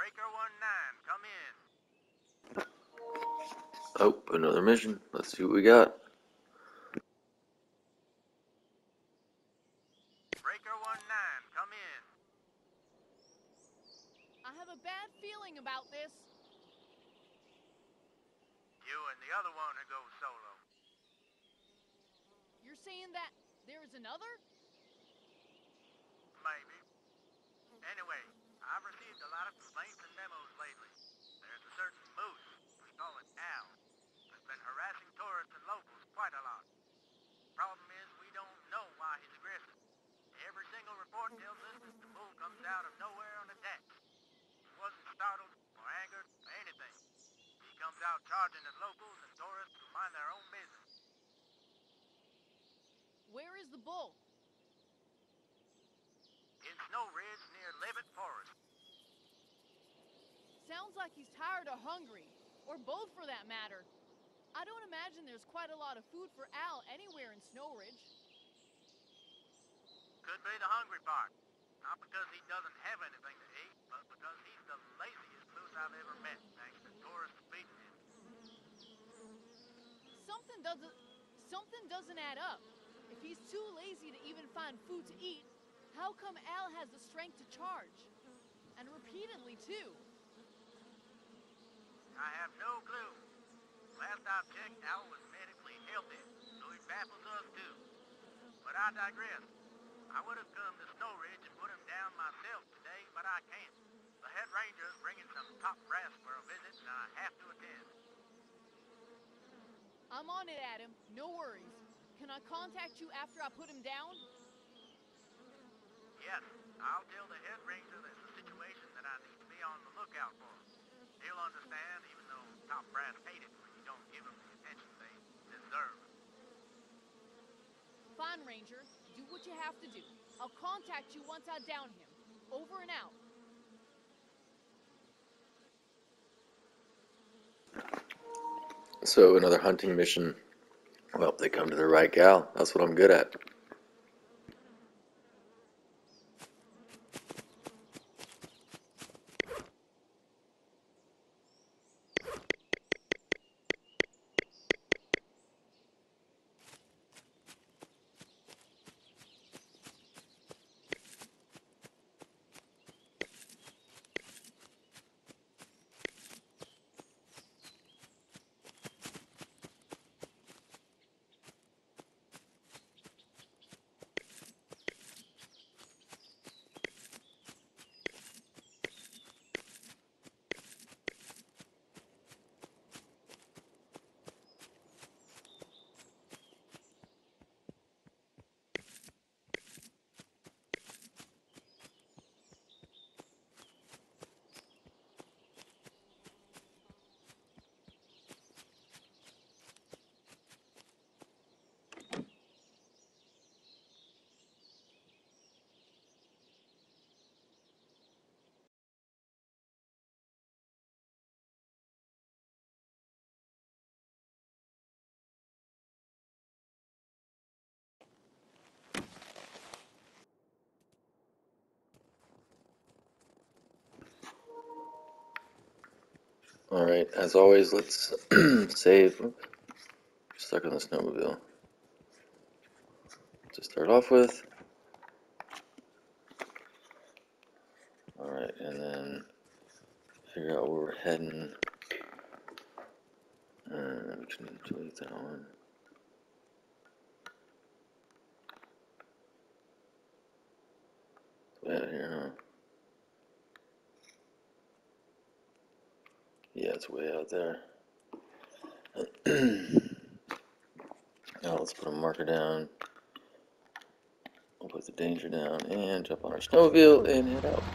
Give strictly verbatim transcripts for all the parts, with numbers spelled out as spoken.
Breaker one nine, come in. Oh, another mission. Let's see what we got. Breaker one nine, come in. I have a bad feeling about this. You and the other one who goes solo. You're saying that there is another? Maybe. Anyway, I've received a lot of complaints and memos lately. There's a certain moose, we call it Al, that's been harassing tourists and locals quite a lot. Problem is, we don't know why he's aggressive. Every single report tells us that the bull comes out of nowhere on attacks. He wasn't startled or angered or anything. He comes out charging at locals and tourists who mind their own business. Where is the bull? In Snow Ridge near Levitt Forest. Sounds like he's tired or hungry, or both for that matter. I don't imagine there's quite a lot of food for Al anywhere in Snow Ridge. Could be the hungry part. Not because he doesn't have anything to eat, but because he's the laziest moose I've ever met, thanks to tourists feeding him. Something doesn't... something doesn't add up. If he's too lazy to even find food to eat, how come Al has the strength to charge? And repeatedly, too. I have no clue. Last I checked, Al was medically healthy, so he baffles us too. But I digress. I would have come to Snow Ridge and put him down myself today, but I can't. The head ranger is bringing some top brass for a visit, and I have to attend. I'm on it, Adam. No worries. Can I contact you after I put him down? Yes, I'll tell the head ranger there's a situation that I need to be on the lookout for. He'll understand, even though top brass hate it when you don't give them the attention they deserve. Fine, Ranger. Do what you have to do. I'll contact you once I down him. Over and out. So another hunting mission. Well, they come to the right gal. That's what I'm good at. Alright, as always, let's save. Oops, stuck on the snowmobile. To start off with. Alright, and then figure out where we're heading. And we can delete that one. Way out here, huh? Yeah, it's way out there. Now let's put a marker down. We'll put the danger down and jump on our snowmobile and head out.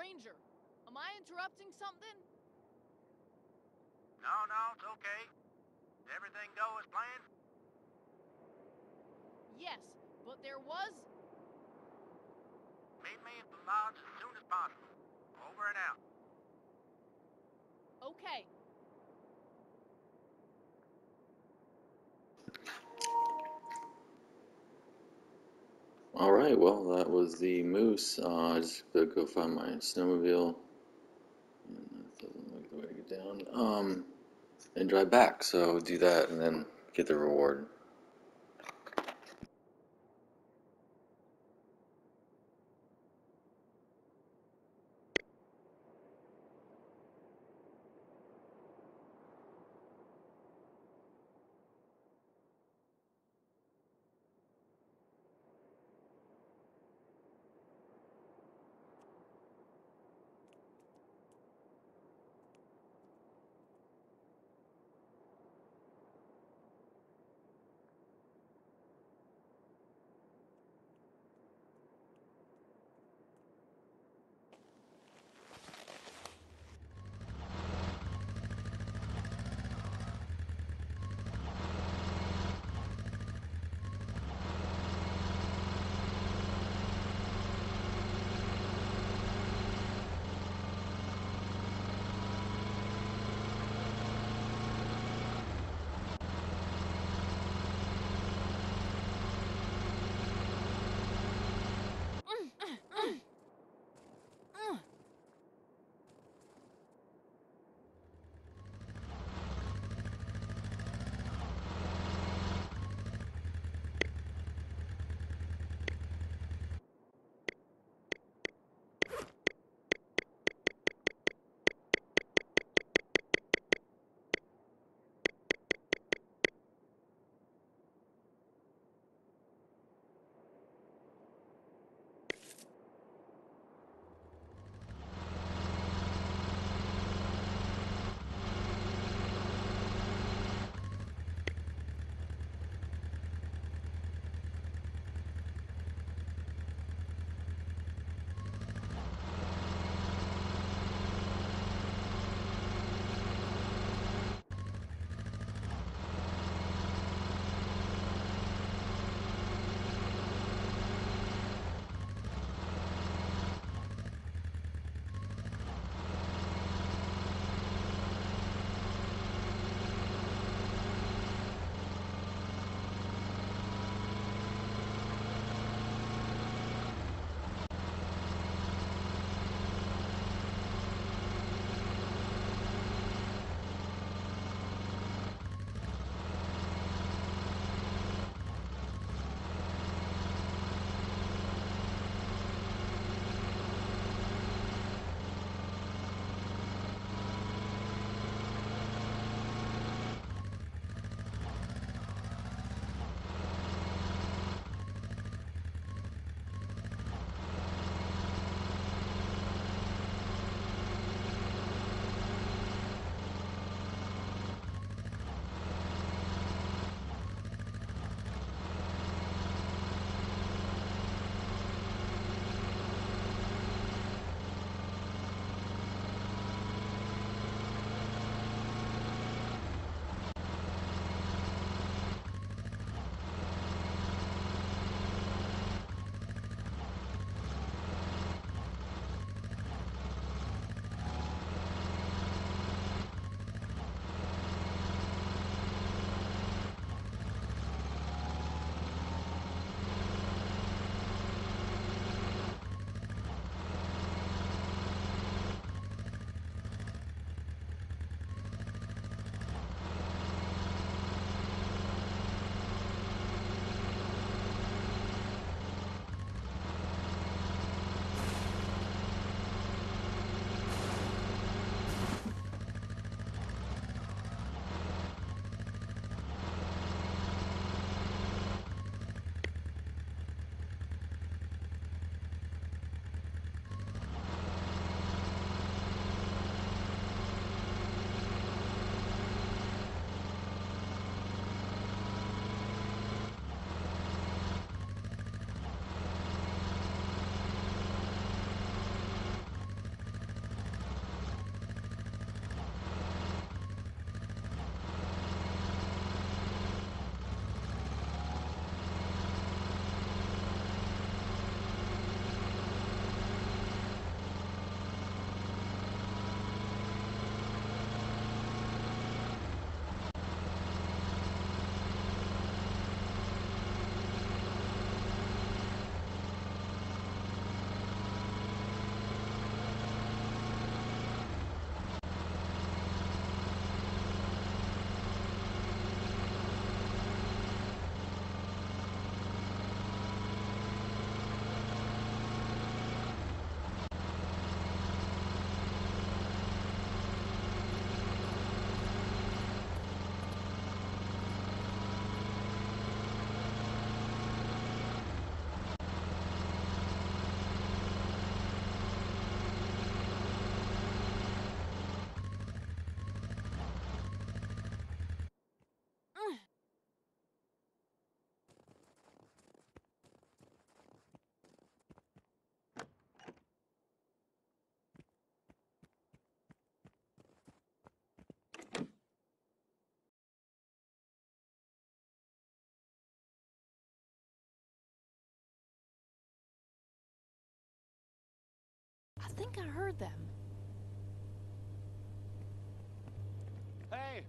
stranger. Am I interrupting something? No, no, it's okay. Did everything go as planned? Yes, but there was... Meet me at the lodge as soon as possible. Over and out. Okay. All right, well, that was the moose. Uh, I just gotta go find my snowmobile. And that doesn't look the way to get down. Um, and drive back. So do that and then get the reward. think I heard them. Hey!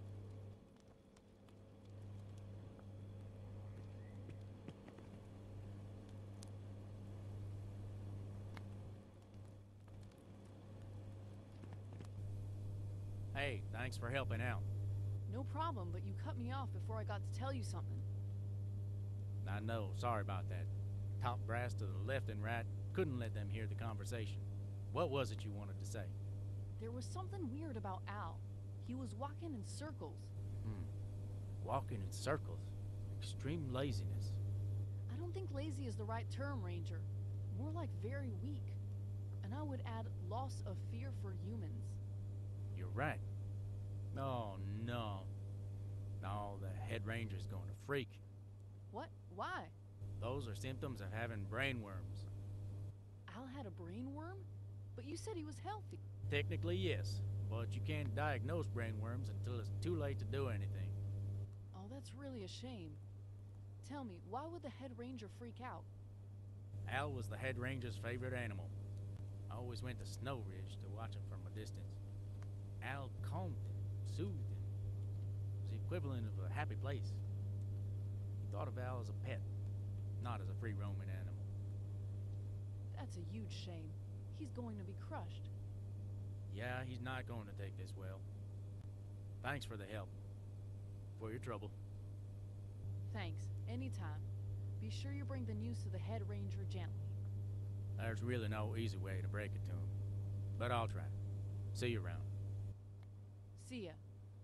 Hey, thanks for helping out. No problem, but you cut me off before I got to tell you something. I know, sorry about that. Top brass to the left and right, couldn't let them hear the conversation. What was it you wanted to say? There was something weird about Al. He was walking in circles. Hmm. Walking in circles. Extreme laziness. I don't think lazy is the right term, Ranger. More like very weak. And I would add loss of fear for humans. You're right. Oh, no. No, the head ranger's going to freak. What? Why? Those are symptoms of having brain worms. Al had a brain worm? But you said he was healthy. Technically, yes. But you can't diagnose brain worms until it's too late to do anything. Oh, that's really a shame. Tell me, why would the head ranger freak out? Al was the head ranger's favorite animal. I always went to Snow Ridge to watch him from a distance. Al calmed him, soothed him. It was the equivalent of a happy place. He thought of Al as a pet, not as a free-roaming animal. That's a huge shame. He's going to be crushed. Yeah, he's not going to take this well. Thanks for the help. For your trouble. Thanks. Anytime. Be sure you bring the news to the head ranger gently. There's really no easy way to break it to him. But I'll try. See you around. See ya.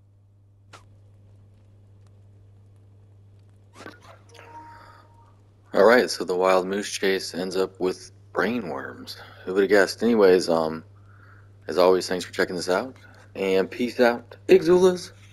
Alright, so the wild moose chase ends up with brain worms. Who would have guessed? Anyways, um, as always, thanks for checking this out. And peace out, Ixulas.